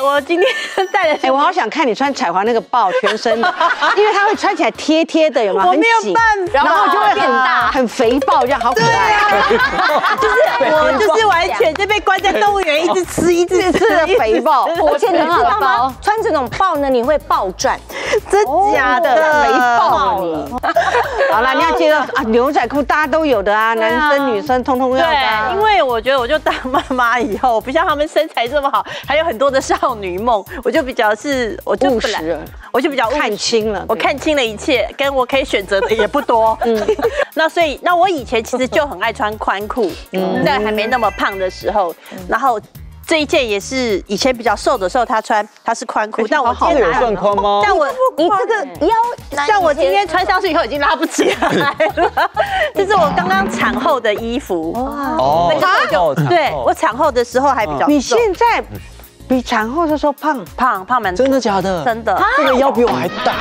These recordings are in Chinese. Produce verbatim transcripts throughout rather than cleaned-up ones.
我今天带的， 哎，我好想看你穿彩华那个豹全身的，因为它会穿起来贴贴的，有没有？ 我没有办法， 然后就会变大，很肥豹，这样好可爱。 就是我就是完全就被关在动物园，一直吃一直吃的肥豹。 而且你知道吗？穿这种豹呢，你会暴赚， 真假的肥豹了。好了，你要记得啊，牛仔裤大家都有的啊，男生女生通通要的。 对，因为我觉得我就当妈妈以后，不像他们身材这么好，还有很多的少女梦，我就比较是，我就本来我就比较看清了， 我看清了一切，跟我可以选择的也不多。嗯，那所以那我以前其实就很爱穿宽裤，在还没那么胖的时候，然后。这一件也是以前比较瘦的时候，他穿它是宽裤，但我今天有算宽吗？ 但我你这个腰， 像我今天穿上去以后已经拉不起来了。这是我刚刚产后的衣服。 哦， 就对我产后的时候还比较。 你现在比产后的时候胖胖胖蛮真的假的？ 真的， 这个腰比我还大。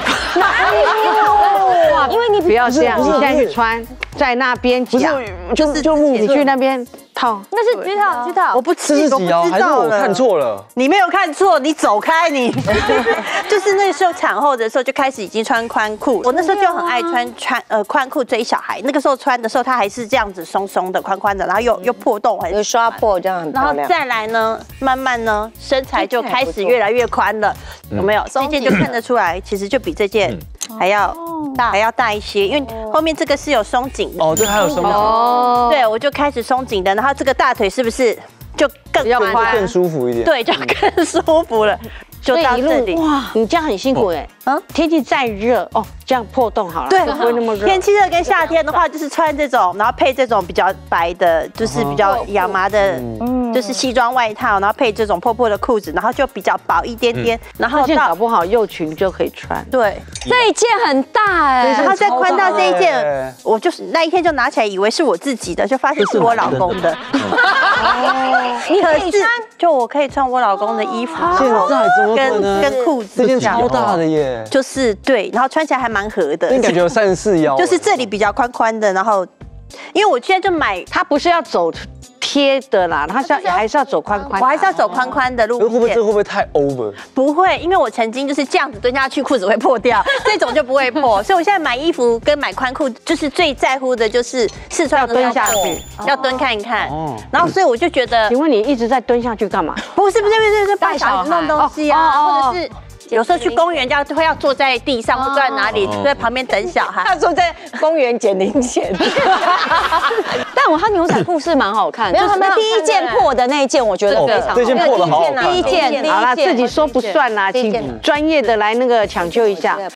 哇，因为你不要这样，你现在去穿，在那边讲， 就是就你去那边套， 那是去套去套， 我不这是几腰？还是我看错了？ 你没有看错，你走开你。就是那时候产后的时候就开始已经穿宽裤，我那时候就很爱穿穿呃宽裤追小孩。那个时候穿的时候，它还是这样子松松的、宽宽的，然后又又破洞， 有刷破这样很漂亮。 然后再来呢，慢慢呢，身材就开始越来越宽了，有没有？这件就看得出来，其实就比这件还要大，还要大一些，因为后面这个是有松紧的。 哦，对，还有松紧。 哦，对，我就开始松紧的，然后这个大腿是不是就更宽、 更舒服一点？ 对，就更舒服了。就到这里。 哇，你这样很辛苦哎。嗯，天气再热哦，这样破洞好了， 对， 不会那么热。 天气热跟夏天的话，就是穿这种，然后配这种比较白的，就是比较亚麻的，嗯，就是西装外套，然后配这种破破的裤子，然后就比较薄一点点。然后到搞不好幼裙就可以穿。 对， 这一件很大哎， 然后再宽到这一件，我就是那一天就拿起来，以为是我自己的，就发现是我老公的。哦，你可以穿，就我可以穿我老公的衣服， 现在怎么可能？ 跟跟裤子， 这件超大的耶。 就是对，然后穿起来还蛮合的。 你感觉有三十四腰， 就是这里比较宽宽的，然后因为我现在就买， 它不是要走贴的啦，它是要还是要走宽宽， 我还是要走宽宽的路线。 会不会这会不会太 over？ 不会，因为我曾经就是这样子蹲下去，裤子会破掉，这种就不会破。所以我现在买衣服跟买宽裤，就是最在乎的就是试穿蹲下去， 要蹲看一看。然后所以我就觉得， 请问你一直在蹲下去干嘛？ 不是不是不是，是帮小孩弄东西啊，或者是。有时候去公园，这样会要坐在地上，或坐在哪里，在旁边等小孩。 他坐在公园捡零钱。但我他牛仔裤是蛮好看，就是他们第一件破的那一件，我觉得非常好。 这件破的好好看。 第一件， 好了，自己说不算啦，请专业的来那个抢救一下。